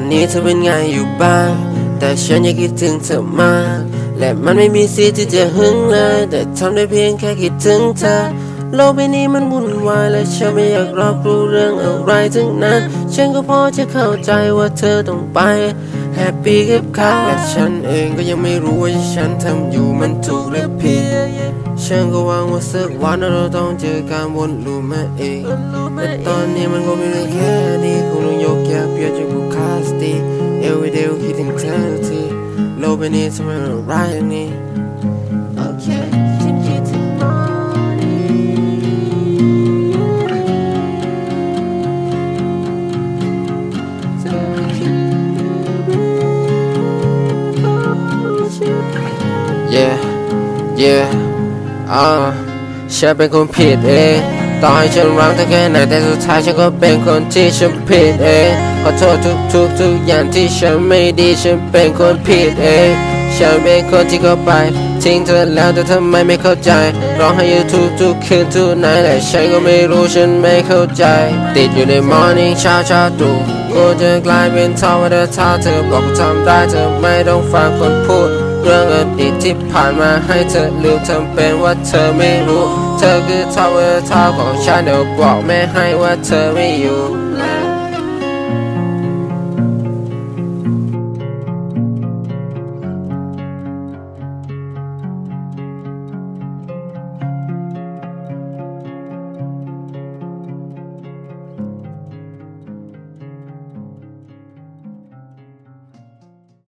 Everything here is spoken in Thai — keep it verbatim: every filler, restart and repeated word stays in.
นี้เธอเป็นไงอยู่บ้างแต่ฉันยังคิดถึงเธอมากและมันไม่มีสิทธิ์ที่จะหึงเลยแต่ทำได้เพียงแค่คิดถึงเธอโลกใบนี้มันวุ่นวายและฉันไม่อยากรับรู้เรื่องอะไรทั้งนั้นฉันก็พอจะเข้าใจว่าเธอต้องไปแฮปปี้กับเขาและฉันเองก็ยังไม่รู้ว่าฉันทำอยู่มันถูกหรือผิดฉันก็หวังว่าสักวันเราต้องเจอการวนลูปมาอีกแต่ตอนนี้มันก็ไม่ได้แค่นี้คงต้องยกแยกเพียงจะบุคาสติเอววิดีโอคิดถึงเธอทีโลกใบนี้ทำไมมันร้ายอย่างนี้โอเคฉันคิดถึงมอYeah, yeah, อ่าฉันเป็นคนผิดเองต่อให้ฉันรักเธอแค่ไหนแต่สุดท้ายฉันก็เป็นคนที่ฉันผิดเองขอโทษทุกทุกทุกอย่างที่ฉันไม่ดีฉันเป็นคนผิดเองฉันเป็นคนที่เข้าไปทิ้งเธอแล้วแต่ทำไมไม่เข้าใจร้องให้อยู่ทุกทุกคืนทุกไหนแต่ฉันก็ไม่รู้ฉันไม่เข้าใจติดอยู่ใน morning เช้าเช้าตรู่กูจะกลายเป็นท่อว่าเธอท่าเธอบอกกูทำได้เธอไม่ต้องฟังคนพูดเรื่องอดีตที่ผ่านมาให้เธอลืมทำเป็นว่าเธอไม่รู้เธอคือท่อว่าเธอท่าของฉันเดี๋ยวบอกแม่ให้ว่าเธอไม่อยู่